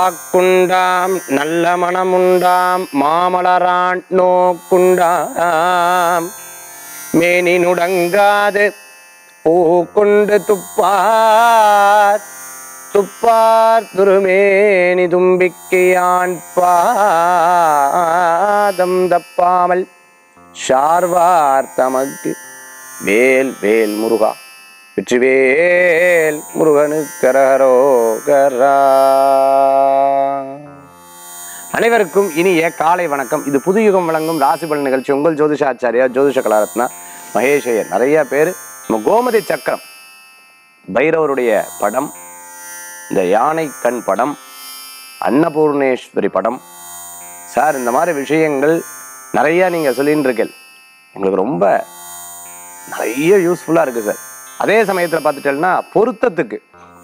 வாக்குண்டாம் நல்ல மனமுண்டாம் மாமலரான் நோக்குண்டாம் மேனி நுடங்காது பூக்குண்டு துப்பார் துப்பார் துருமேனி தும்பிக்கையான் பாதம் தப்பாமல் சார்வார் தமக்கு வேல் வேல் முருகா வெற்றிவேல் முருகனுக்கு அரகரோகரா. அனைவருக்கும் இனிய காலை வணக்கம். இது புதுயுகம் வழங்கும் ராசி பலன் நிகழ்ச்சி. உங்கள் ஜோதிஷாச்சாரியா ஜோதிஷ கலாரத்னா மகேஷையர். நிறைய பேர் நம்ம கோமதி சக்கரம் பைரவருடைய படம், இந்த யானை கண் படம், அன்னபூர்ணேஸ்வரி படம், சார் இந்த மாதிரி விஷயங்கள் நிறைய நீங்க சொல்லிட்டு இருக்கீங்க. எங்களுக்கு ரொம்ப நிறைய யூஸ்ஃபுல்லா இருக்கு சார். அதே சமயத்தில் பார்த்துட்டேன்னா பொருத்தத்துக்கு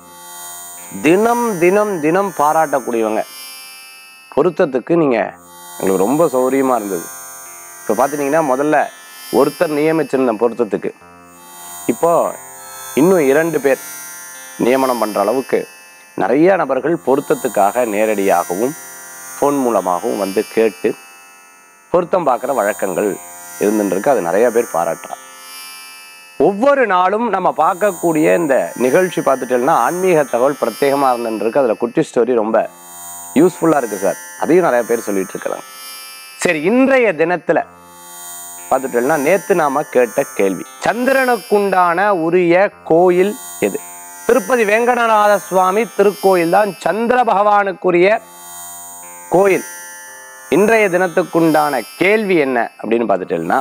தினம் தினம் தினம் பாராட்டக்கூடியவங்க. பொருத்தத்துக்கு நீங்கள் எங்களுக்கு ரொம்ப சௌகரியமாக இருந்தது. இப்போ பார்த்துட்டிங்கன்னா முதல்ல ஒருத்தர் நியமிச்சிருந்த பொருத்தத்துக்கு இப்போ இன்னும் 2 பேர் நியமனம் பண்ணுற அளவுக்கு நிறைய நபர்கள் பொருத்தத்துக்காக நேரடியாகவும் ஃபோன் மூலமாகவும் வந்து கேட்டு பொருத்தம் பார்க்குற வழக்கங்கள் இருந்துருக்கு. அது நிறைய பேர் பாராட்டுறாங்க. ஒவ்வொரு நாளும் நம்ம பார்க்கக்கூடிய இந்த நிகழ்ச்சி பார்த்துட்டோம்னா ஆன்மீக தகவல் பிரத்யேகமாக இருந்துருக்கு. அதில் குட்டி ஸ்டோரி ரொம்ப யூஸ்ஃபுல்லாக இருக்குது சார். அதையும் நிறைய பேர் சொல்லிட்டு இருக்கிறாங்க. சரி, இன்றைய தினத்தில் பார்த்துட்டோம்னா நேற்று நாம கேட்ட கேள்வி, சந்திரனுக்குண்டான உரிய கோயில் எது? திருப்பதி வேங்கடநாத சுவாமி திருக்கோயில் தான் சந்திர பகவானுக்குரிய கோயில். இன்றைய தினத்துக்குண்டான கேள்வி என்ன அப்படின்னு பார்த்துட்டோம்னா,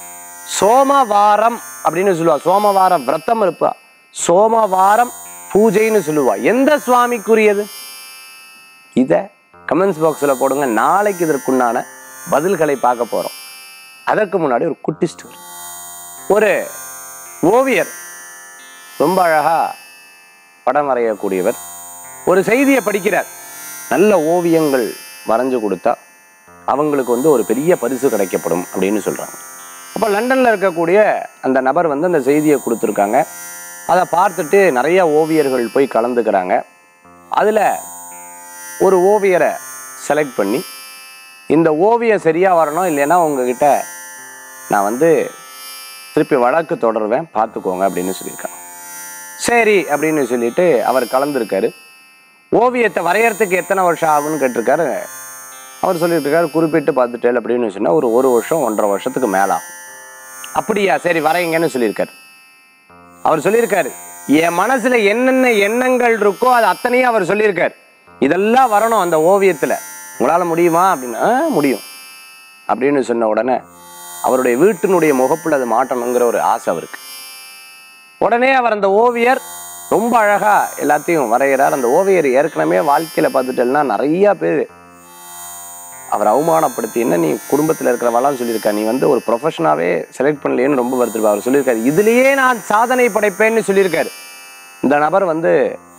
சோமவாரம் அப்படின்னு சொல்லுவா. சோமவார விரதம் இருப்பா, சோமவாரம் பூஜைன்னு சொல்லுவா. எந்த சுவாமிக்குரியது? இத கமெண்ட்ஸ் பாக்ஸ்ல போடுங்க. நாளைக்கு இதற்குண்டான பதில்களை பார்க்க போறோம். அதற்கு முன்னாடி ஒரு குட்டி ஸ்டோரி. ஒரு ஓவியர், ரொம்ப அழகா படம் வரையக்கூடியவர், ஒரு செய்தியை படிக்கிறார். நல்ல ஓவியங்கள் வரைஞ்சு கொடுத்தா அவங்களுக்கு வந்து ஒரு பெரிய பரிசு கிடைக்கப்படும் அப்படின்னு சொல்றாங்க. அப்போ லண்டனில் இருக்கக்கூடிய அந்த நபர் வந்து அந்த செய்தியை கொடுத்துருக்காங்க. அதை பார்த்துட்டு நிறைய ஓவியர்கள் போய் கலந்துக்கிறாங்க. அதில் ஒரு ஓவியரை செலக்ட் பண்ணி, இந்த ஓவியம் சரியாக வரணும், இல்லைன்னா உங்ககிட்ட நான் வந்து திருப்பி வழக்கு தொடருவேன், பார்த்துக்கோங்க அப்படின்னு சொல்லியிருக்காங்க. சரி அப்படின்னு சொல்லிட்டு அவர் கலந்துருக்காரு. ஓவியத்தை வரையறதுக்கு எத்தனை வருஷம் ஆகும்னு கேட்டிருக்காரு. அவர் சொல்லிட்டு இருக்காரு, குறிப்பிட்டு பார்த்துட்டேன் அப்படின்னு சொன்னால் ஒரு வருஷம் 1.5 வருஷத்துக்கு மேலே ஆகும். அப்படியா, சரி வரைங்கன்னு சொல்லியிருக்காரு. அவர் சொல்லியிருக்காரு, என் மனசுல என்னென்ன எண்ணங்கள் இருக்கோ அது அத்தனையும் அவர் சொல்லியிருக்காரு. இதெல்லாம் வரணும் அந்த ஓவியத்துல, உங்களால முடியுமா அப்படின்னா முடியும் அப்படின்னு சொன்ன உடனே அவருடைய வீட்டினுடைய முகப்புல அது மாட்டணுங்கிற ஒரு ஆசை அவருக்கு. உடனே அவர் அந்த ஓவியர் ரொம்ப அழகா எல்லாத்தையும் வரைகிறார். அந்த ஓவியர் ஏற்கனவே வாழ்க்கையில பார்த்துட்டேன்னா நிறைய பேர் அவர் அவமானப்படுத்தி, என்ன நீ குடும்பத்தில் இருக்கிறவெல்லாம் சொல்லியிருக்கா, நீ வந்து ஒரு ப்ரொஃபஷனாகவே செலக்ட் பண்ணலையேன்னு ரொம்ப வருத்திருப்பா. அவர் சொல்லியிருக்காரு, இதுலேயே நான் சாதனை படைப்பேன்னு சொல்லியிருக்காரு. இந்த நபர் வந்து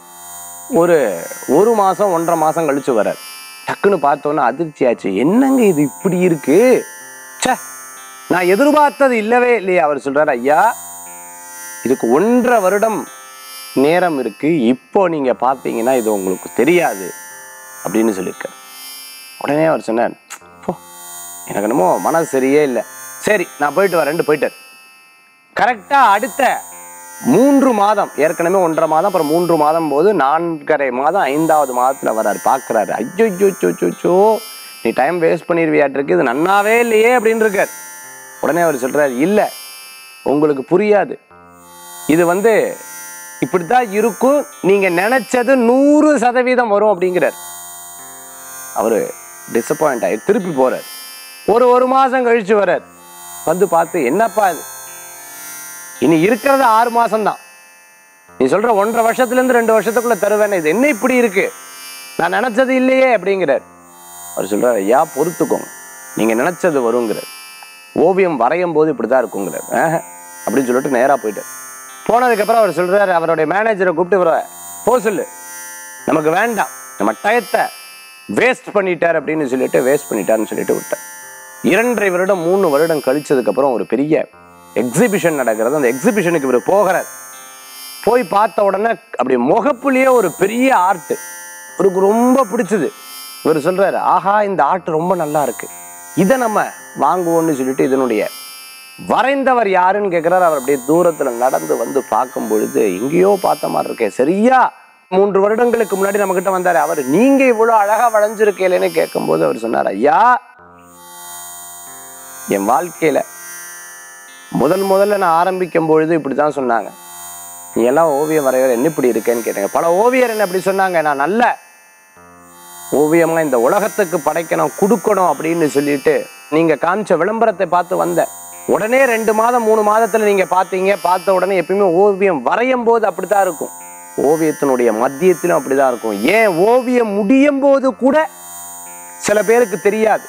ஒரு மாதம் 1.5 மாதம் கழிச்சு வர்றார். டக்குன்னு பார்த்தோன்னா அதிர்ச்சி ஆச்சு. என்னங்க இது இப்படி இருக்கு, சே நான் எதிர்பார்த்தது இல்லவே இல்லையா. அவர் சொல்றாரு, ஐயா இதுக்கு 1.5 வருடம் நேரம் இருக்கு, இப்போ நீங்க பார்த்தீங்கன்னா இது உங்களுக்கு தெரியாது அப்படின்னு சொல்லியிருக்காரு. உடனே அவர் சொன்னார், எனக்கு என்னமோ மனசு சரியே இல்லை, சரி நான் போயிட்டு வரேன்ட்டு போயிட்டார். கரெக்டாக அடுத்த 3 மாதம், ஏற்கனவே 1.5 மாதம், அப்புறம் 3 மாதம் போது 4.5 மாதம் 5வது மாதத்தில் வர்றாரு. பார்க்குறாரு, ஐயோ நீ டைம் வேஸ்ட் பண்ணிடுவியாட்டிருக்கு, இது நன்னாவே இல்லையே அப்படின்னு இருக்கார். உடனே அவர் சொல்கிறார், இல்லை உங்களுக்கு புரியாது, இது வந்து இப்படித்தான் இருக்கும், நீங்கள் நினச்சது 100% வரும் அப்படிங்கிறார். அவர் டிசப்பாயிண்ட் ஆகி திருப்பி போறார். ஒரு மாசம் கழிச்சு வர்றார். வந்து பார்த்து, என்னப்பா இது, இனி இருக்கிறது 6 மாசம் தான், நீ சொல்ற 1.5 வருஷத்துலேருந்து 2 வருஷத்துக்குள்ள தருவேன், இது என்ன இப்படி இருக்கு, நான் நினைச்சது இல்லையே அப்படிங்கிறார். அவர் சொல்றாரு, ஐயா பொறுத்துக்கோங்க, நீங்க நினைச்சது வருங்கிறார். ஓவியம் வரையும் போது இப்படிதான் இருக்குங்கிறார். அப்படின்னு சொல்லிட்டு நேரா போயிட்டார். போனதுக்கப்புறம் அவர் சொல்றாரு, அவருடைய மேனேஜரை கூப்பிட்டு, போ சொல்லு, நமக்கு வேண்டாம், நம்ம டயத்தை வேஸ்ட் பண்ணிட்டார் அப்படின்னு சொல்லிட்டு வேஸ்ட் பண்ணிட்டாருன்னு சொல்லிட்டு விட்டார். 2.5 வருடம் 3 வருடம் கழிச்சதுக்கப்புறம் ஒரு பெரிய எக்ஸிபிஷன் நடக்கிறது. அந்த எக்ஸிபிஷனுக்கு இவர் போகிறார். போய் பார்த்த உடனே அப்படி முகப்புலேயே ஒரு பெரிய ஆர்ட், இவருக்கு ரொம்ப பிடிச்சது. இவர் சொல்றாரு, ஆஹா இந்த ஆர்ட் ரொம்ப நல்லா இருக்கு, இதை நம்ம வாங்குவோம்னு சொல்லிட்டு இதனுடைய வரைந்தவர் யாருன்னு கேட்கிறார். அவர் அப்படியே தூரத்துல நடந்து வந்து பார்க்கும் பொழுது எங்கேயோ பார்த்த மாதிரி இருக்கே, சரியா 3 வருடங்களுக்கு முன்னாடி நம்ம கிட்ட வந்தாரு அவர், நீங்க இவ்வளவு அழகா வளைஞ்சிருக்கேன்னு கேட்கும்போது அவர் சொன்னார், ஐயா என் வாழ்க்கையில முதல்ல நான் ஆரம்பிக்கும் பொழுது இப்படிதான் சொன்னாங்க, நீ எல்லாம் ஓவியம் வரைவர் என்ன இப்படி இருக்கேன்னு கேட்டாங்க. பல ஓவியர் என்ன அப்படி சொன்னாங்க, நான் நல்ல ஓவியமா இந்த உலகத்துக்கு படைக்கணும் கொடுக்கணும் அப்படின்னு சொல்லிட்டு நீங்க காமிச்ச விளம்பரத்தை பார்த்து வந்த உடனே 2 மாதம் 3 மாதத்துல நீங்க பார்த்தீங்க, பார்த்த உடனே எப்பயுமே ஓவியம் வரையும் போது அப்படித்தான் இருக்கும், ஓவியத்தினுடைய மத்தியத்திலும் அப்படிதான் இருக்கும். ஏன் ஓவியம் முடியும் போது கூட சில பேருக்கு தெரியாது,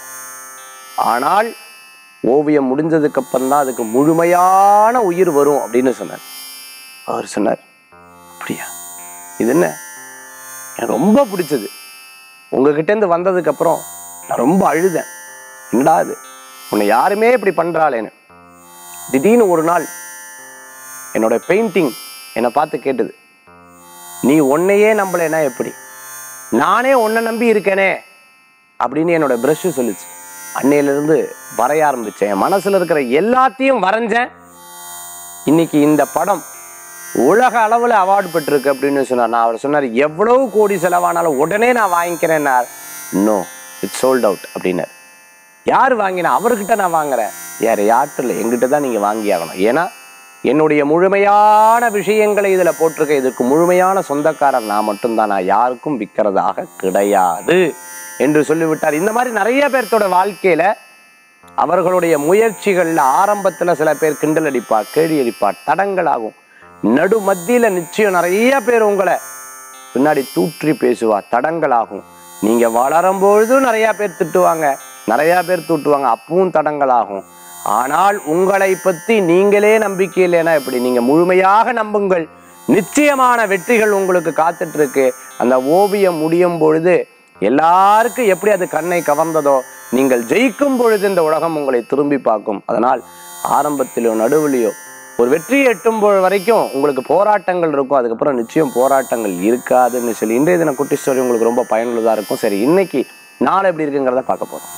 ஆனால் ஓவியம் முடிஞ்சதுக்கு அப்புறம் தான் அதுக்கு முழுமையான உயிர் வரும் அப்படின்னு சொன்னார். அவர் சொன்னார், அப்படியா, இது என்ன எனக்கு ரொம்ப பிடிச்சது, உங்ககிட்ட இருந்து வந்ததுக்கு அப்புறம் நான் ரொம்ப அழுதேன், என்னடா இது உன்னை யாருமே இப்படி பண்றாளேன்னு. திடீர்னு ஒரு நாள் என்னோட பெயிண்டிங் என்னை பார்த்து கேட்டது, நீ உன்னையே நம்பலைன்னா எப்படி, நானே உன்னை நம்பி இருக்கேனே அப்படின்னு என்னோட பிரஷ் சொல்லிச்சு. அன்னையிலிருந்து வரைய ஆரம்பிச்சேன், என் மனசுல இருக்கிற எல்லாத்தையும் வரைஞ்சேன். இன்னைக்கு இந்த படம் உலக அளவுல அவார்டு பெற்றிருக்கு அப்படின்னு சொன்னார். நான் அவர் சொன்னார், எவ்வளவு கோடி செலவானாலும் உடனே நான் வாங்கிக்கிறேன். நோ, இட்ஸ் சோல்ட் அவுட் அப்படின்னாரு. யார் வாங்கினா, அவர்கிட்ட நான் வாங்குறேன், யார்கிட்ட இல்லை, எங்கிட்ட தான் நீங்க வாங்கி ஆகணும். ஏன்னா என்னுடைய முழுமையான விஷயங்களை இதுல போட்டிருக்க, இதுக்கு முழுமையான சொந்தக்காரர் நான் மட்டும்தான், நான் யாருக்கும் விற்கிறதாக கிடையாது என்று சொல்லிவிட்டார். இந்த மாதிரி நிறைய பேர்த்தோட வாழ்க்கையில அவர்களுடைய முயற்சிகள்ல ஆரம்பத்துல சில பேர் கிண்டல் அடிப்பா, கேள்வி அடிப்பா, தடங்கள் ஆகும். நடு மத்தியில நிச்சயம் நிறைய பேர் உங்களை பின்னாடி தூற்றி பேசுவா, தடங்கள் ஆகும். நீங்க வளரும் பொழுதும் நிறைய பேர் திட்டுவாங்க, நிறைய பேர் தூட்டுவாங்க, அப்பவும் தடங்கள் ஆகும். ஆனால் உங்களை பத்தி நீங்களே நம்பிக்கை இல்லைன்னா எப்படி, நீங்க முழுமையாக நம்புங்கள், நிச்சயமான வெற்றிகள் உங்களுக்கு காத்துட்டு இருக்கு. அந்த ஓவியம் முடியும் பொழுது எல்லாருக்கும் எப்படி அது கண்ணை கவர்ந்ததோ, நீங்கள் ஜெயிக்கும் பொழுது இந்த உலகம் உங்களை திரும்பி பார்க்கும். அதனால் ஆரம்பத்திலோ நடுவிலையோ ஒரு வெற்றியை எட்டும் வரைக்கும் உங்களுக்கு போராட்டங்கள் இருக்கும், அதுக்கப்புறம் நிச்சயம் போராட்டங்கள் இருக்காதுன்னு சொல்லி இன்றைய தின குட்டி ஸ்டோரி உங்களுக்கு ரொம்ப பயனுள்ளதா இருக்கும். சரி, இன்னைக்கு நாள் எப்படி இருக்குங்கிறத பார்க்க போறோம்.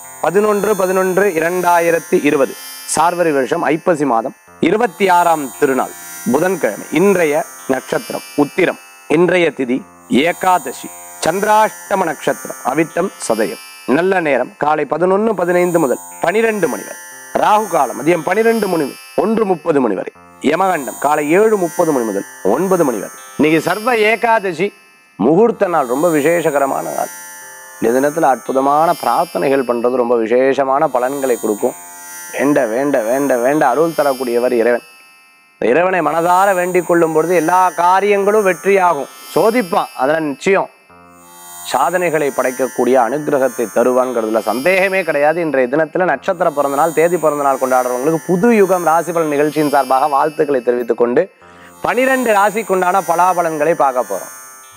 11/11/2020 சார்வரி வருஷம் ஐப்பசி மாதம் 26ஆம் திருநாள் புதன்கிழமை. இன்றைய நட்சத்திரம் உத்திரம், இன்றைய திதி ஏகாதசி, சந்திராஷ்டம நட்சத்திரம் அவிட்டம் சதயம். நல்ல நேரம் காலை 11:15 முதல் 12 மணி வரை. ராகு காலம் மதியம் 12 மணி 1:30 மணி வரை. யமகண்டம் காலை 7:30 மணி முதல் 9 மணி வரை. இன்னைக்கு சர்வ ஏகாதசி முகூர்த்த நாள், ரொம்ப விசேஷகரமான நாள். இந்த தினத்துல அற்புதமான பிரார்த்தனைகள் பண்றது ரொம்ப விசேஷமான பலன்களை கொடுக்கும். வேண்ட வேண்ட வேண்ட வேண்ட அருள் தரக்கூடியவர் இறைவன். இறைவனை மனதார வேண்டிக் கொள்ளும் பொழுது எல்லா காரியங்களும் வெற்றியாகும். சோதிப்பான், அதனால் நிச்சயம் சாதனைகளை படைக்கக்கூடிய அனுகிரகத்தை தருவான்ங்கிறதுல சந்தேகமே கிடையாது. இன்றைய தினத்துல நட்சத்திர பிறந்தநாள், தேதி பிறந்தநாள் கொண்டாடுறவங்களுக்கு புது யுகம் ராசிபலன் நிகழ்ச்சியின் சார்பாக வாழ்த்துக்களை தெரிவித்துக் கொண்டு 12 ராசிக்குண்டான பலாபலன்களை பார்க்க போறோம்.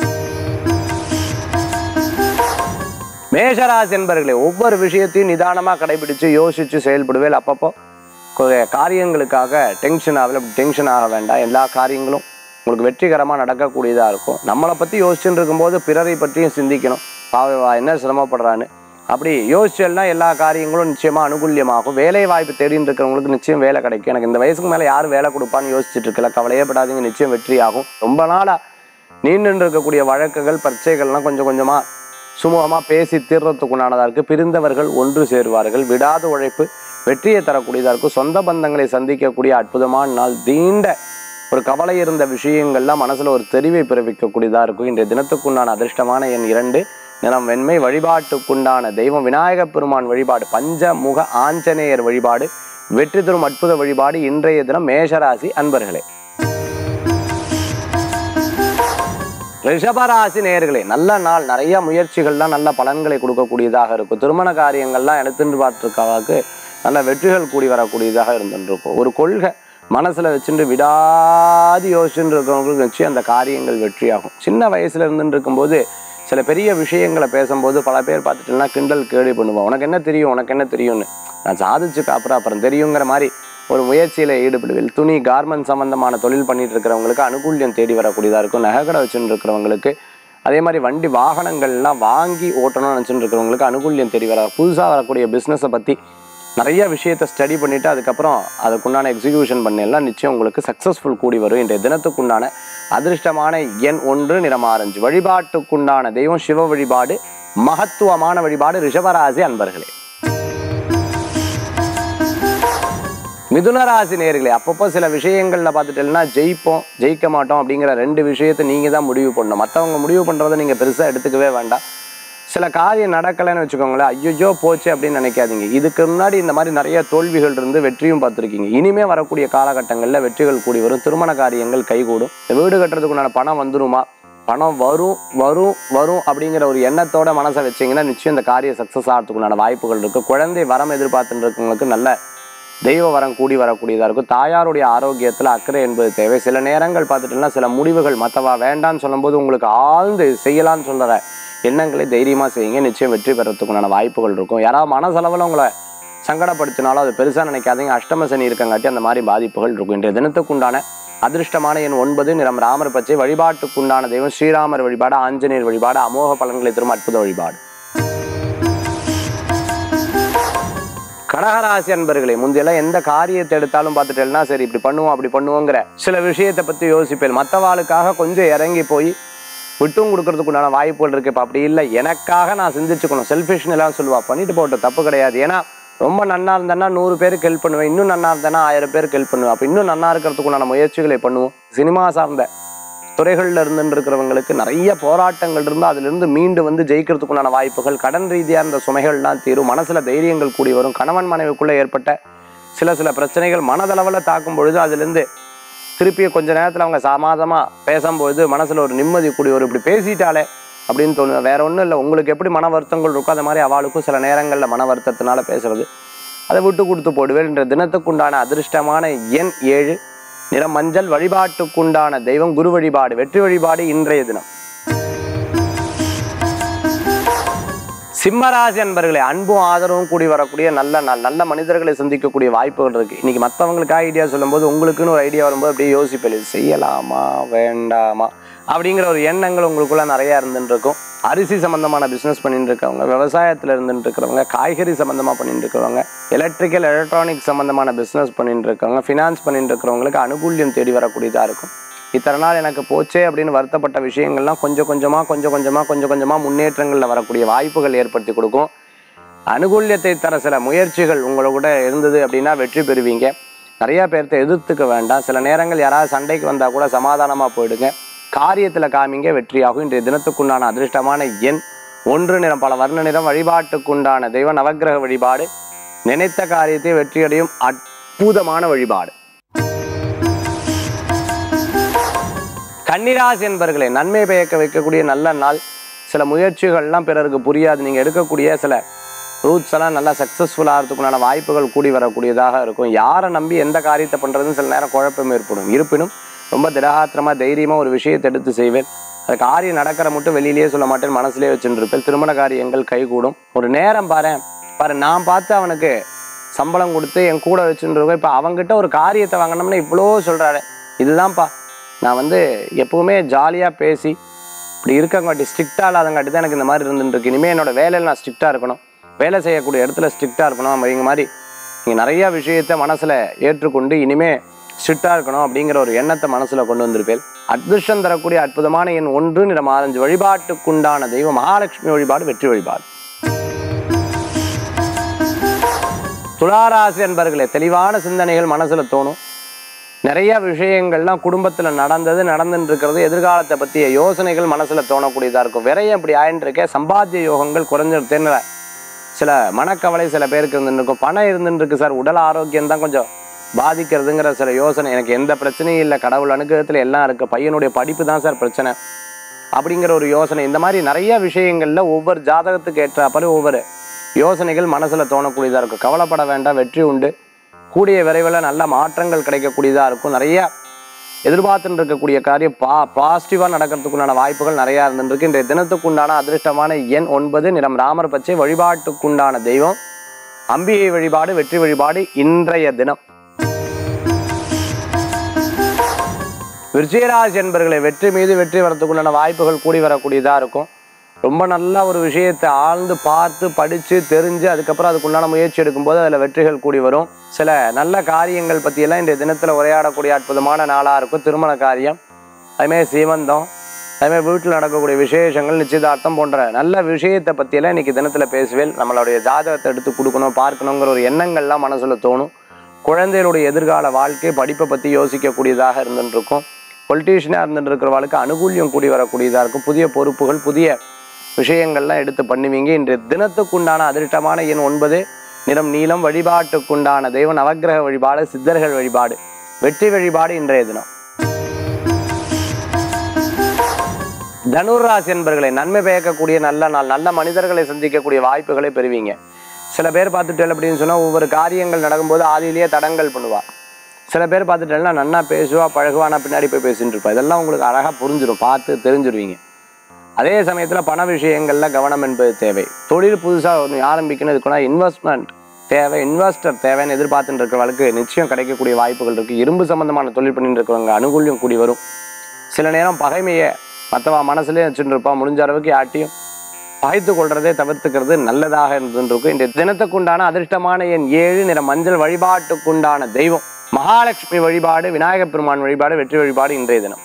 மேஷராசி என்பவர்களே, ஒவ்வொரு விஷயத்தையும் நிதானமா கடைபிடிச்சு யோசிச்சு செயல்படுவேன். அப்பப்போ காரியங்களுக்காக டென்ஷன் ஆக வேண்டாம். எல்லா காரியங்களும் உங்களுக்கு வெற்றிகரமாக நடக்கக்கூடியதாக இருக்கும். நம்மளை பற்றி யோசிச்சுட்டு இருக்கும்போது பிறரை பற்றியும் சிந்திக்கணும். பாவா என்ன சிரமப்படுறான்னு அப்படி யோசிச்சல்னா எல்லா காரியங்களும் நிச்சயமாக அனுகூல்யமாகும். வேலை வாய்ப்பு தேடின்னு இருக்கிறவங்களுக்கு நிச்சயம் வேலை கிடைக்கும். எனக்கு இந்த வயசுக்கு மேலே யார் வேலை கொடுப்பான்னு யோசிச்சுட்டு இருக்கல, கவலையப்படாதீங்க, நிச்சயம் வெற்றியாகும். ரொம்ப நாளாக நீண்டு இருக்கக்கூடிய வழக்குகள் பிரச்சனைகள்லாம் கொஞ்சம் கொஞ்சமாக சுமூகமாக பேசி தீர்றதுக்குண்டானதாக இருக்குது. பிரிந்தவர்கள் ஒன்று சேருவார்கள். விடாத உழைப்பு வெற்றியை தரக்கூடியதாக இருக்கும். சொந்த பந்தங்களை சந்திக்கக்கூடிய அற்புதமான நாள். நீண்ட ஒரு கவலை இருந்த விஷயங்கள்லாம் மனசுல ஒரு தெரிவை பிறப்பிக்கக்கூடியதாக இருக்கும். இன்றைய தினத்துக்குண்டான அதிர்ஷ்டமான எண் 2, நிறம் வெண்மை. வழிபாட்டுக்குண்டான தெய்வம் விநாயகப் பெருமான் வழிபாடு, பஞ்சமுக ஆஞ்சநேயர் வழிபாடு வெற்றி தரும் அற்புத வழிபாடு. இன்றைய தினம் மேஷராசி அன்பர்களே. ரிஷபராசி நேயர்களே, நல்ல நாள். நிறைய முயற்சிகள்லாம் நல்ல பலன்களை கொடுக்கக்கூடியதாக இருக்கும். திருமண காரியங்கள்லாம் எடுத்துட்டு பார்த்துருக்காவுக்கு நல்ல வெற்றிகள் கூடி வரக்கூடியதாக இருந்துருக்கும். ஒரு கொள்கை மனசுல வச்சுட்டு விடாது யோசிச்சுட்டு இருக்கிறவங்களுக்கு நிச்சயம் அந்த காரியங்கள் வெற்றியாகும். சின்ன வயசுல இருந்துட்டு இருக்கும்போது சில பெரிய விஷயங்களை பேசும்போது பல பேர் பார்த்துட்டுனா கிண்டல் கேள்வி பண்ணுவோம். உனக்கு என்ன தெரியும், உனக்கு என்ன தெரியும்னு. நான் சாதிச்சுக்க அப்புறம் தெரியுங்கிற மாதிரி ஒரு முயற்சியில ஈடுபடுவேன். துணி கார்மெண்ட் சம்பந்தமான தொழில் பண்ணிட்டு இருக்கிறவங்களுக்கு அனுகூல்யம் தேடி வரக்கூடியதாக இருக்கும். நகைக்கடை வச்சுட்டு இருக்கிறவங்களுக்கு அதே மாதிரி வண்டி வாகனங்கள்லாம் வாங்கி ஓட்டணும்னு நினச்சிட்டு இருக்கிறவங்களுக்கு அனுகூல்யம் தெரிய வர, புதுசாக வரக்கூடிய பிஸ்னஸை பற்றி நிறைய விஷயத்தை ஸ்டடி பண்ணிவிட்டு அதுக்கப்புறம் அதுக்குண்டான எக்ஸிக்யூஷன் பண்ணலாம், நிச்சயம் உங்களுக்கு சக்ஸஸ்ஃபுல் கூடி வரும். இன்றைய தினத்துக்குண்டான அதிர்ஷ்டமான எண் 1 நிறம் ஆரஞ்சு. வழிபாட்டுக்குண்டான தெய்வம் சிவ வழிபாடு, மகத்துவமான வழிபாடு. ரிஷபராசி அன்பர்களே. மிதுனராசி நேயர்களே, அப்பப்போ சில விஷயங்களில் பார்த்துட்டேன்னா ஜெயிப்போம் ஜெயிக்க மாட்டோம் அப்படிங்கிற 2 விஷயத்தை நீங்கள் தான் முடிவு பண்ணணும். மற்றவங்க முடிவு பண்ணுறதை நீங்கள் பெருசாக எடுத்துக்கவே வேண்டாம். சில காரியம் நடக்கலைன்னு வச்சுக்கோங்களேன், ஐயோ போச்சு அப்படின்னு நினைக்காதீங்க. இதுக்கு முன்னாடி இந்த மாதிரி நிறைய தோல்விகள் இருந்து வெற்றியும் பார்த்துருக்கீங்க. இனிமேல் வரக்கூடிய காலகட்டங்களில் வெற்றிகள் கூடி வரும். திருமண காரியங்கள் கைகூடும். வீடு கட்டுறதுக்குண்டான பணம் வந்துருமா, பணம் வரும் வரும் வரும் அப்படிங்கிற ஒரு எண்ணத்தோட மனசை வச்சிங்கன்னா நிச்சயம் இந்த காரியம் சக்ஸஸ் ஆகிறதுக்குண்டான வாய்ப்புகள் இருக்குது. குழந்தை வரம் எதிர்பார்த்துட்டு இருக்கவங்களுக்கு நல்ல தெய்வ வரம் கூடி வரக்கூடியதாக இருக்கும். தாயாருடைய ஆரோக்கியத்தில் அக்கறை என்பது தேவை. சில நேரங்கள் பார்த்துட்டோம்னா சில முடிவுகள் மற்றவா வேண்டான்னு சொல்லும்போது உங்களுக்கு ஆழ்ந்து செய்யலான்னு சொல்கிற எண்ணங்களை தைரியமாக செய்யுங்க, நிச்சயம் வெற்றி பெறத்துக்குண்டான வாய்ப்புகள் இருக்கும். யாராவது மனசளவில் உங்களை சங்கடப்படுத்தினாலும் அது பெருசாக நினைக்காதீங்க. அஷ்டம சனி இருக்கங்காட்டி அந்த மாதிரி பாதிப்புகள் இருக்கும். இன்றைய தினத்துக்குண்டான அதிர்ஷ்டமான எண் 9 நிறம் ராமர் பச்சை. வழிபாட்டுக்குண்டான தெய்வம் ஸ்ரீராமர் வழிபாடு, ஆஞ்சநேயர் வழிபாடு. அமோக பலன்களை தரும் அற்புத வழிபாடு. கடகராசி அன்பர்களே, முந்தையெல்லாம் எந்த காரியத்தை எடுத்தாலும் பார்த்துட்டேன்னா சரி இப்படி பண்ணுவோம் அப்படி பண்ணுவோங்கிற சில விஷயத்தை பற்றி யோசிப்பேன். மற்றவாளுக்காக கொஞ்சம் இறங்கி போய் விட்டும் கொடுக்கறதுக்குண்டான வாய்ப்புகள் இருக்கு. இப்போ அப்படி இல்லை, எனக்காக நான் சிந்திச்சுக்கணும். செல்ஃபிஷ்னு எல்லாம் சொல்லுவா, பண்ணிட்டு போட்ட தப்பு கிடையாது. ஏன்னா ரொம்ப நன்னா இருந்தேன்னா 100 பேருக்கு ஹெல்ப் பண்ணுவேன், இன்னும் நன்னா இருந்தேன்னா 1000 பேருக்கு ஹெல்ப் பண்ணுவேன். அப்போ இன்னும் நன்னா இருக்கிறதுக்குண்டான முயற்சிகளை பண்ணுவோம். சினிமா சார்ந்த துறைகளில் இருந்துட்டு இருக்கிறவங்களுக்கு நிறைய போராட்டங்கள் இருந்தால் அதிலிருந்து மீண்டு வந்து ஜெயிக்கிறதுக்குண்டான வாய்ப்புகள், கடன் ரீதியாக இருந்த சுமைகள்லாம் தீரும். மனசில் தைரியங்கள் கூடி வரும். கணவன் மனைவிக்குள்ளே ஏற்பட்ட சில பிரச்சனைகள் மனதளவில் தாக்கும் பொழுது அதிலிருந்து திருப்பி கொஞ்ச நேரத்தில் அவங்க சமாதமாக பேசும்பொழுது மனசில் ஒரு நிம்மதி கூடி வரும். இப்படி பேசிட்டாலே அப்படின்னு தோணுது. வேற ஒன்றும் இல்லை, உங்களுக்கு எப்படி மன வருத்தங்கள் இருக்கோ அது மாதிரி அவளுக்கும் சில நேரங்களில் மன வருத்தத்தினால பேசுறது, அதை விட்டு கொடுத்து போடுவேன். என்ற தினத்துக்குண்டான அதிர்ஷ்டமான எண் 7 நிறம் மஞ்சள். வழிபாட்டுக்குண்டான தெய்வம் குரு வழிபாடு, வெற்றி வழிபாடு. இன்றைய தினம் சிம்மராசி அன்பர்களே, அன்பும் ஆதரவும் கூடி வரக்கூடிய நல்ல நாள். நல்ல மனிதர்களை சந்திக்கக்கூடிய வாய்ப்புகள் இருக்கு. இன்னைக்கு மற்றவங்களுக்கு ஐடியா சொல்லும்போது உங்களுக்குன்னு ஒரு ஐடியா வரும்போது அப்படியே யோசிப்பேன், இது செய்யலாமா வேண்டாமா அப்படிங்கிற ஒரு எண்ணங்கள் உங்களுக்குள்ள நிறைய இருந்துட்டு இருக்கும். அரிசி சம்பந்தமான பிஸ்னஸ் பண்ணிட்டு இருக்கவங்க, விவசாயத்தில் இருந்துட்டு இருக்கிறவங்க, காய்கறி சம்பந்தமாக பண்ணிட்டு இருக்கிறவங்க, எலக்ட்ரிக்கல் எலக்ட்ரானிக் சம்பந்தமான பிஸ்னஸ் பண்ணிட்டு இருக்கவங்க, ஃபினான்ஸ் பண்ணிட்டு இருக்கிறவங்களுக்கு அனுகூல்யம் தேடி வரக்கூடியதாக இருக்கும். இத்தனை நாள் எனக்கு போச்சே அப்படின்னு வருத்தப்பட்ட விஷயங்கள்லாம் கொஞ்சம் கொஞ்சமாக முன்னேற்றங்களில் வரக்கூடிய வாய்ப்புகள் ஏற்படுத்தி கொடுக்கும். அனுகூல்யத்தை தர சில முயற்சிகள் உங்களோட இருந்தது அப்படின்னா வெற்றி பெறுவீங்க. நிறையா பேர்த்த எதிர்த்துக்க வேண்டாம். சில நேரங்கள் யாராவது சண்டைக்கு வந்தால் கூட சமாதானமாக போயிடுங்க. காரியத்தில் காமிங்க, வெற்றியாகும். இன்றைய தினத்துக்குண்டான அதிர்ஷ்டமான எண் 1 நிறம் பல வர்ண நிறம். வழிபாட்டுக்குண்டான தெய்வ நவக்கிரக வழிபாடு, நினைத்த காரியத்தை வெற்றியடையும் அற்புதமான வழிபாடு. கன்னிராசி என்பர்களே, நன்மை பயக்க வைக்கக்கூடிய நல்ல நாள். சில முயற்சிகள்லாம் பிறருக்கு புரியாது. நீங்கள் எடுக்கக்கூடிய சில ரூட்ஸ் எல்லாம் நல்லா சக்ஸஸ்ஃபுல் ஆகிறதுக்குண்டான வாய்ப்புகள் கூடி வரக்கூடியதாக இருக்கும். யாரை நம்பி எந்த காரியத்தை பண்ணுறதுன்னு சில நேரம் குழப்பம் ஏற்படும். இருப்பினும் ரொம்ப திடகாத்திரமாக தைரியமாக ஒரு விஷயத்தை எடுத்து செய்வேன். அது காரியம் நடக்கிற மட்டும் வெளியிலேயே சொல்ல மாட்டேன், மனசுலேயே வச்சுருப்பேன். திருமண காரியங்கள் கைகூடும். ஒரு நேரம் பாரு நான் பார்த்து அவனுக்கு சம்பளம் கொடுத்து என் கூட வச்சுருக்கேன். இப்போ அவங்ககிட்ட ஒரு காரியத்தை வாங்கினோம்னா இவ்வளோ சொல்கிறாரு. இதுதான்ப்பா நான் எப்பவுமே ஜாலியாக பேசி இப்படி இருக்கங்காட்டி ஸ்ட்ரிக்டாக இல்லாதங்காட்டி தான் எனக்கு இந்த மாதிரி இருந்துருக்கு. இனிமேல் என்னோட வேலையில் நான் ஸ்ட்ரிக்டாக இருக்கணும், வேலை செய்யக்கூடிய இடத்துல ஸ்ட்ரிக்டாக இருக்கணும் அப்படிங்கிற மாதிரி நீங்கள் நிறையா விஷயத்தை மனசில் ஏற்றுக்கொண்டு இனிமேல் ஸ்ட்ரிக்டாக இருக்கணும் அப்படிங்கிற ஒரு எண்ணத்தை மனசில் கொண்டு வந்திருப்பேன். அதிர்ஷ்டம் தரக்கூடிய அற்புதமான எண் 1 நிறம் ஆரஞ்சு. வழிபாட்டுக்குண்டான தெய்வம் மகாலட்சுமி வழிபாடு, வெற்றி வழிபாடு. துளாராசி அன்பர்களே, தெளிவான சிந்தனைகள் மனசில் தோணும். நிறைய விஷயங்கள்லாம் குடும்பத்தில் நடந்துட்டு இருக்கிறது, எதிர்காலத்தை பற்றிய யோசனைகள் மனசில் தோணக்கூடியதாக இருக்கும். விரையும் இப்படி ஆயின்னு இருக்கேன், சம்பாத்திய யோகங்கள் குறைஞ்சிருத்தேன்னு சில மனக்கவலை சில பேருக்கு இருந்துருக்கும். பணம் இருந்துருக்கு சார், உடல் ஆரோக்கியம் தான் கொஞ்சம் பாதிக்கிறதுங்கிற சில யோசனை. எனக்கு எந்த பிரச்சனையும் இல்லை, கடவுள் அனுகிரகத்தில் எல்லாம் இருக்குது, பையனுடைய படிப்பு தான் சார் பிரச்சனை அப்படிங்கிற ஒரு யோசனை. இந்த மாதிரி நிறைய விஷயங்களில் ஒவ்வொரு ஜாதகத்துக்கு ஏற்றாப்பல ஒவ்வொரு யோசனைகள் மனசில் தோணக்கூடியதாக இருக்கும். கவலைப்பட வேண்டாம், வெற்றி உண்டு. கூடிய விரைவில் நல்ல மாற்றங்கள் கிடைக்கக்கூடியதாக இருக்கும். நிறைய எதிர்பார்த்துட்டு இருக்கக்கூடிய காரியம் பாசிட்டிவாக நடக்கிறதுக்குண்டான வாய்ப்புகள் நிறையா இருந்துருக்கு. இன்றைய தினத்துக்குண்டான அதிர்ஷ்டமான எண் 9 நிறம் ராமர் பச்சை. வழிபாட்டுக்குண்டான தெய்வம் அம்பிகை வழிபாடு, வெற்றி வழிபாடு. இன்றைய தினம் விருச்சிகராசி என்பர்களை வெற்றி மீது வெற்றி வரத்துக்குண்டான வாய்ப்புகள் கூடி வரக்கூடியதாக இருக்கும். ரொம்ப நல்ல ஒரு விஷயத்தை ஆழ்ந்து பார்த்து படித்து தெரிஞ்சு அதுக்கப்புறம் அதுக்குண்டான முயற்சி எடுக்கும்போது அதில் வெற்றிகள் கூடி வரும். சில நல்ல காரியங்கள் பற்றியெல்லாம் இன்றைய தினத்தில் உரையாடக்கூடிய அற்புதமான நாளாக இருக்கும். திருமண காரியம், அதுமாதிரி சீமந்தம், அதுமாதிரி வீட்டில் நடக்கக்கூடிய விசேஷங்கள், நிச்சயதார்த்தம் போன்ற நல்ல விஷயத்தை பற்றியெல்லாம் இன்றைக்கி தினத்தில் பேசுவேன். நம்மளுடைய ஜாதகத்தை எடுத்து கொடுக்கணும், பார்க்கணுங்கிற ஒரு எண்ணங்கள்லாம் மனசில் தோணும். குழந்தைகளுடைய எதிர்கால வாழ்க்கை படிப்பை பற்றி யோசிக்கக்கூடியதாக இருந்துருக்கும். பொலிட்டீஷியனாக இருந்துருக்கிறவர்களுக்கு அனுகூல்யம் கூடி வரக்கூடியதாக இருக்கும். புதிய பொறுப்புகள், புதிய விஷயங்கள்லாம் எடுத்து பண்ணுவீங்க. இன்றைய தினத்துக்குண்டான அதிர்ஷ்டமான எண் 9, நிறம் நீலம். வழிபாட்டுக்குண்டான தெய்வம் நவக்கிரக வழிபாடு, சித்தர்கள் வழிபாடு, வெற்றி வழிபாடு இன்றைய தினம். தனுராசி என்பர்களை நன்மை பயக்கக்கூடிய நல்ல நாள். நல்ல மனிதர்களை சந்திக்கக்கூடிய வாய்ப்புகளை பெறுவீங்க. சில பேர் பார்த்துட்டு அப்படின்னு சொன்னால் ஒவ்வொரு காரியங்கள் நடக்கும்போது ஆதியிலேயே தடங்கள் பண்ணுவாள். சில பேர் பார்த்துட்டேன்னா நன்னா பேசுவா, பழகுவானா, பின்னாடி போய் பேசிட்டு இருப்பா. இதெல்லாம் உங்களுக்கு அழகாக புரிஞ்சிடும், பார்த்து தெரிஞ்சிருவீங்க. அதே சமயத்தில் பண விஷயங்களில் கவனம் என்பது தேவை. தொழில் புதுசாக ஒன்று ஆரம்பிக்கணும், இதுக்குன்னா இன்வெஸ்ட்மெண்ட் தேவை, இன்வெஸ்டர் தேவைன்னு எதிர்பார்த்துட்டு இருக்கிறவங்களுக்கு நிச்சயம் கிடைக்கக்கூடிய வாய்ப்புகள் இருக்குது. இரும்பு சம்பந்தமான தொழில் பண்ணிட்டு இருக்கிறவங்க அனுகூல்யம் கூடி வரும். சில நேரம் பகைமையை மற்றவா மனசுலேயே வச்சுட்டு இருப்பா. முடிஞ்ச அளவுக்கு யாட்டையும் பகைத்து கொள்றதே தவிர்த்துக்கிறது நல்லதாக இருந்துருக்கும். இந்த தினத்துக்குண்டான அதிர்ஷ்டமான எண் 7, நிற மஞ்சள். வழிபாட்டுக்குண்டான தெய்வம் மகாலட்சுமி வழிபாடு, விநாயகப் பெருமான் வழிபாடு, வெற்றி வழிபாடு இன்றைய தினம்.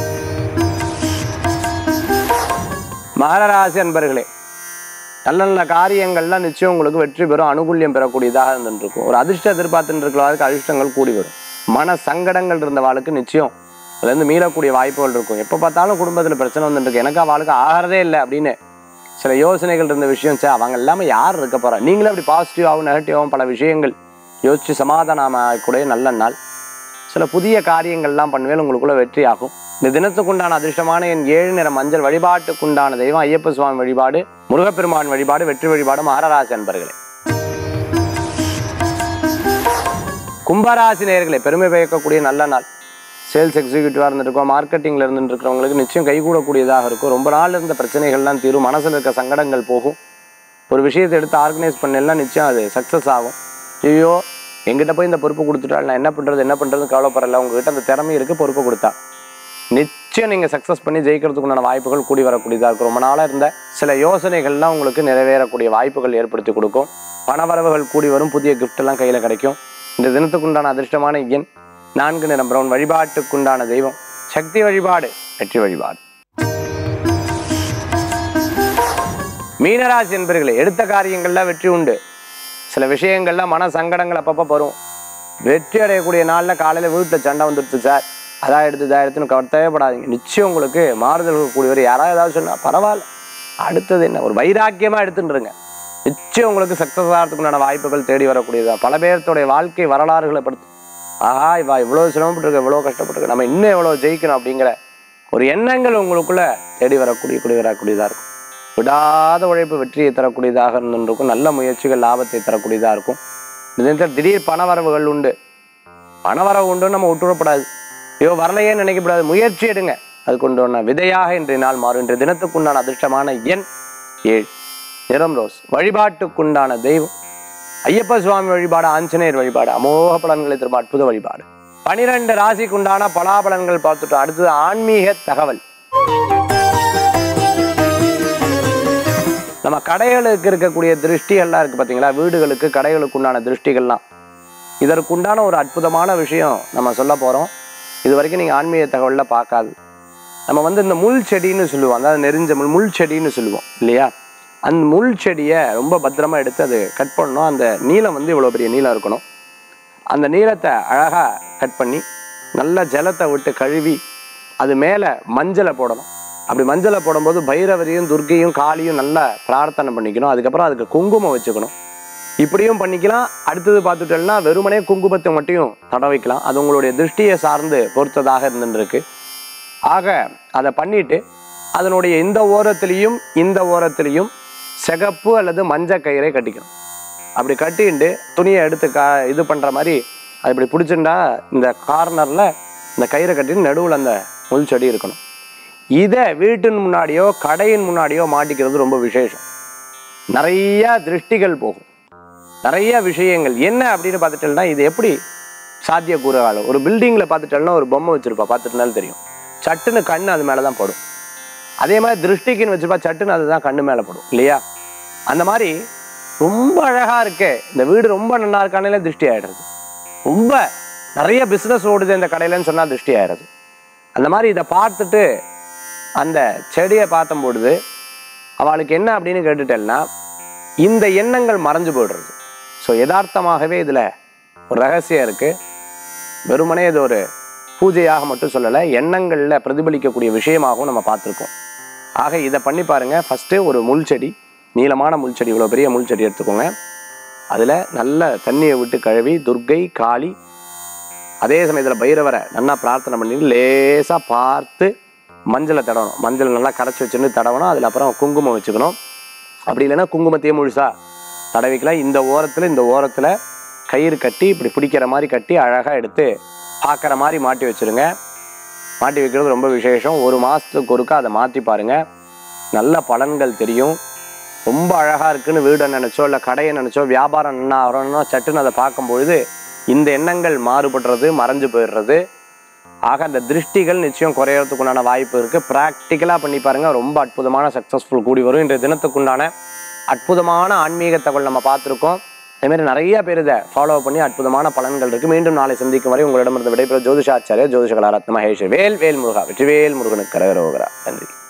மகர ராசி அன்பர்களே, நல்ல நல்ல காரியங்கள்லாம் நிச்சயம் உங்களுக்கு வெற்றி பெறும், அனுகூல்யம் பெறக்கூடியதாக இருந்துருக்கும். ஒரு அதிர்ஷ்டம் எதிர்பார்த்துட்டு இருக்கிறவர்களுக்கு அதிர்ஷ்டங்கள் கூடி வரும். மன சங்கடங்கள் இருந்தவாளுக்கு நிச்சயம் அதுலேருந்து மீளக்கூடிய வாய்ப்புகள் இருக்கும். எப்போ பார்த்தாலும் குடும்பத்தில் பிரச்சனை வந்துருக்கு, எனக்கு அவளுக்கு ஆகிறதே இல்லை அப்படின்னு சில யோசனைகள் இருந்த விஷயம். அவங்க இல்லாமல் யார் இருக்க போகிறா? நீங்களே அப்படி பாசிட்டிவாகவும் நெகட்டிவாகவும் பல விஷயங்கள் யோசித்து சமாதானமாகக்கூடிய நல்ல நாள். சில புதிய காரியங்கள்லாம் பண்ணுவேன், உங்களுக்குள்ள வெற்றி ஆகும். இந்த தினத்துக்குண்டான அதிர்ஷ்டமான என் 7, நிற மஞ்சள். வழிபாட்டுக்குண்டான தெய்வம் ஐயப்ப சுவாமி வழிபாடு, முருகப்பெருமான் வழிபாடு, வெற்றி வழிபாடு மகர ராசி அன்பர்களே. கும்பராசி நேயர்களே, பெருமை பயக்கக்கூடிய நல்ல நாள். சேல்ஸ் எக்ஸிக்யூட்டிவாக இருந்துருக்கோம், மார்க்கெட்டிங்கில் இருந்துட்டு இருக்கிறவங்களுக்கு நிச்சயம் கைகூடக்கூடியதாக இருக்கும். ரொம்ப நாள் இருந்த பிரச்சனைகள்லாம் தீரும், மனசில் இருக்க சங்கடங்கள் போகும். ஒரு விஷயத்தை எடுத்து ஆர்கனைஸ் பண்ணலாம், நிச்சயம் அது சக்ஸஸ் ஆகும். ஐயோ எங்கிட்ட போய் இந்த பொறுப்பு கொடுத்துட்டால் நான் என்ன பண்ணுறதுன்னு கவலைப்படலை. உங்ககிட்ட அந்த திறமை இருக்குது, பொறுப்பு கொடுத்தா நிச்சயம் நீங்கள் சக்ஸஸ் பண்ணி ஜெயிக்கிறதுக்குண்டான வாய்ப்புகள் கூடி வரக்கூடியதாக இருக்கும். ரொம்ப நாளாக இருந்த சில யோசனைகள்லாம் உங்களுக்கு நிறைவேறக்கூடிய வாய்ப்புகள் ஏற்படுத்தி கொடுக்கும். பணவரவுகள் கூடி வரும், புதிய கிஃப்டெல்லாம் கையில் கிடைக்கும். இந்த தினத்துக்குண்டான அதிர்ஷ்டமான எண் 4, நிறம் பிரவுன். வழிபாட்டுக்குண்டான தெய்வம் சக்தி வழிபாடு, வெற்றி வழிபாடு. மீனராசி என்பர்களே, எடுத்த காரியங்கள்லாம் வெற்றி உண்டு. சில விஷயங்கள்லாம் மன சங்கடங்கள் அப்பப்போ வரும். வெற்றி அடையக்கூடிய நாளில் காலையில் வீட்டில் சண்டை வந்துடுச்சு சார், அதான் எடுத்துன்னு கவலைப்படாதீங்க. நிச்சயம் உங்களுக்கு மாறுதல்கள் கூடியவர். யாராவது ஏதாவது சொன்னால் பரவாயில்ல, அடுத்தது என்ன, ஒரு வைராக்கியமாக எடுத்துட்டுருங்க. நிச்சயம் உங்களுக்கு சக்ஸஸ் ஆகிறதுக்குண்டான வாய்ப்புகள் தேடி வரக்கூடியதான். பல பேர்த்தோடைய வாழ்க்கை வரலாறுகளை படுத்து, ஆஹா இவா இவ்வளோ சிரமப்பட்டிருக்க, இவ்வளோ கஷ்டப்பட்டிருக்க, நம்ம இன்னும் எவ்வளோ ஜெயிக்கணும் அப்படிங்கிற ஒரு எண்ணங்கள் உங்களுக்குள்ளே தேடி வரக்கூடியதாக இருக்கும். விடாத உழைப்பு வெற்றியை தரக்கூடியதாக இருந்துருக்கும். நல்ல முயற்சிகள் லாபத்தை தரக்கூடியதாக இருக்கும். இந்த திடீர் பணவரவுகள் உண்டு. பணவரவு உண்டுன்னு நம்ம விட்டுவிடப்படாது. ஐயோ வரலையே நினைக்கப்படாது, முயற்சி எடுங்க. அது கொண்டு வந்த விதையாக இன்றைய நாள் மாறும். இன்றைய தினத்துக்குண்டான அதிர்ஷ்டமான எண் 7, நிறம் ரோஸ். வழிபாட்டுக்குண்டான தெய்வம் ஐயப்ப சுவாமி வழிபாடு, ஆஞ்சநேயர் வழிபாடு, அமோக பலன்களை தரும் அற்புத வழிபாடு. 12 ராசிக்குண்டான பலாபலன்கள் பார்த்துட்டோம். அடுத்தது ஆன்மீக தகவல். நம்ம கடைகளுக்கு இருக்கக்கூடிய திருஷ்டிகள்லாம் இருக்குது பார்த்தீங்களா, வீடுகளுக்கு கடைகளுக்கு உண்டான திருஷ்டிகள்லாம், இதற்குண்டான ஒரு அற்புதமான விஷயம் நம்ம சொல்ல போகிறோம். இது வரைக்கும் நீங்கள் ஆன்மீக தகவலில் பார்க்காது. நம்ம இந்த முள் செடின்னு சொல்லுவோம், அதாவது நெறிஞ்ச முள் செடின்னு சொல்லுவோம் இல்லையா. அந்த முள் செடியை ரொம்ப பத்திரமா எடுத்து அது கட் பண்ணணும். அந்த நீளம் இவ்வளோ பெரிய நீளம் இருக்கணும். அந்த நீளத்தை அழகாக கட் பண்ணி நல்லா ஜலத்தை விட்டு கழுவி அது மேலே மஞ்சளை போடணும். அப்படி மஞ்சளை போடும்போது பைரவரையும் துர்க்கையும் காளியும் நல்லா பிரார்த்தனை பண்ணிக்கணும். அதுக்கப்புறம் அதுக்கு குங்குமம் வச்சுக்கணும். இப்படியும் பண்ணிக்கலாம். அடுத்தது பார்த்துட்டோம்னா வெறுமனே குங்குமத்தை மட்டும் தடவைக்கலாம். அது உங்களுடைய திருஷ்டியை சார்ந்து பொறுத்ததாக இருந்துருக்கு. ஆக அதை பண்ணிட்டு அதனுடைய இந்த ஓரத்திலையும் இந்த ஓரத்திலையும் சிகப்பு அல்லது மஞ்சள் கயிறை கட்டிக்கணும். அப்படி கட்டிட்டு துணியை எடுத்து இது பண்ணுற மாதிரி அது இப்படி பிடிச்சிருந்தா இந்த கார்னரில் இந்த கயிறை கட்டிட்டு நடுவில் அந்த முள் செடி இருக்கணும். இதை வீட்டின் முன்னாடியோ கடையின் முன்னாடியோ மாட்டிக்கிறது ரொம்ப விசேஷம். நிறைய திருஷ்டிகள் போகும், நிறைய விஷயங்கள். என்ன அப்படின்னு பார்த்துட்டோம்னா இது எப்படி சாத்தியக்கூறுகள். ஒரு பில்டிங்கில் பார்த்துட்டோம்னா ஒரு பொம்மை வச்சுருப்பா, பார்த்துட்டுனாலும் தெரியும், சட்டுன்னு கண் அது மேலே தான் படும். அதே மாதிரி திருஷ்டிக்குன்னு வச்சுருப்பா, சட்டுன்னு அதுதான் கண்ணு மேலே படும் இல்லையா? அந்த மாதிரி ரொம்ப அழகாக இருக்கே இந்த வீடு, ரொம்ப நல்லா இருக்கானே திருஷ்டி ஆகிடுறது. ரொம்ப நிறைய பிஸ்னஸ் ஓடுது இந்த கடையிலன்னு சொன்னால் திருஷ்டி ஆகிடுறது. அந்த மாதிரி இதை பார்த்துட்டு அந்த செடியை பார்த்தும் பொழுது அவளுக்கு என்ன அப்படின்னு கேட்டுட்டேன்னா இந்த எண்ணங்கள் மறைஞ்சு போயிடுறது. ஸோ யதார்த்தமாகவே இதில் ஒரு ரகசியம் இருக்குது. வெறுமனே இது ஒரு பூஜையாக மட்டும் சொல்லலை, எண்ணங்களில் பிரதிபலிக்கக்கூடிய விஷயமாகவும் நம்ம பார்த்துருக்கோம். ஆக இதை பண்ணி பாருங்கள். ஃபஸ்ட்டு ஒரு முள் செடி, நீளமான முள் செடி, இவ்வளோ பெரிய முள் செடி எடுத்துக்கோங்க. அதில் நல்ல தண்ணியை விட்டு கழுவி துர்க்கை, காளி, அதே சமயத்தில் பைரவரை நல்லா பிரார்த்தனை பண்ணிட்டு லேசாக பார்த்து மஞ்சளை தடவணும். மஞ்சள் நல்லா கரைச்சி வச்சுன்னு தடவணும். அதில் அப்புறம் குங்குமம் வச்சுக்கணும். அப்படி இல்லைன்னா குங்குமத்தையே முழுசாக தடவிக்கலாம். இந்த ஓரத்தில் கயிறு கட்டி இப்படி பிடிக்கிற மாதிரி கட்டி அழகாக எடுத்து பார்க்குற மாதிரி மாட்டி வச்சுருங்க. மாட்டி வைக்கிறது ரொம்ப விசேஷம். ஒரு மாதத்துக்கு ஒருக்கா அதை மாற்றி பாருங்கள், நல்ல பலன்கள் தெரியும். ரொம்ப அழகாக இருக்குன்னு வீடை நினச்சோ இல்லை கடையை நினச்சோ வியாபாரம் என்ன ஆகிறோன்னா சட்டுன்னு அதை பார்க்கும்பொழுது இந்த எண்ணங்கள் மாறுபடுறது, மறைஞ்சு போயிடுறது. ஆக அந்த திருஷ்டிகள் நிச்சயம் குறையறதுக்குண்டான வாய்ப்பு இருக்குது. ப்ராக்டிக்கலாக பண்ணி பாருங்கள், ரொம்ப அற்புதமான சக்ஸஸ்ஃபுல் கூடி வரும். இன்றைய தினத்துக்குண்டான அற்புதமான ஆன்மீக தகவல் நம்ம பார்த்துருக்கோம். அதேமாதிரி நிறைய பேர் இதை ஃபாலோ பண்ணி அற்புதமான பலன்கள் இருக்குது. மீண்டும் நாளை சந்திக்கும் வரை உங்களிடமிருந்து விடைபெறும் ஜோதிஷாச்சாரியா ஜோதிஷ கலாரத்ன மகேஷ். வேல் வேல் முருகா, வெற்றிவேல் முருகனுக்கு கரகரோகரா. நன்றி.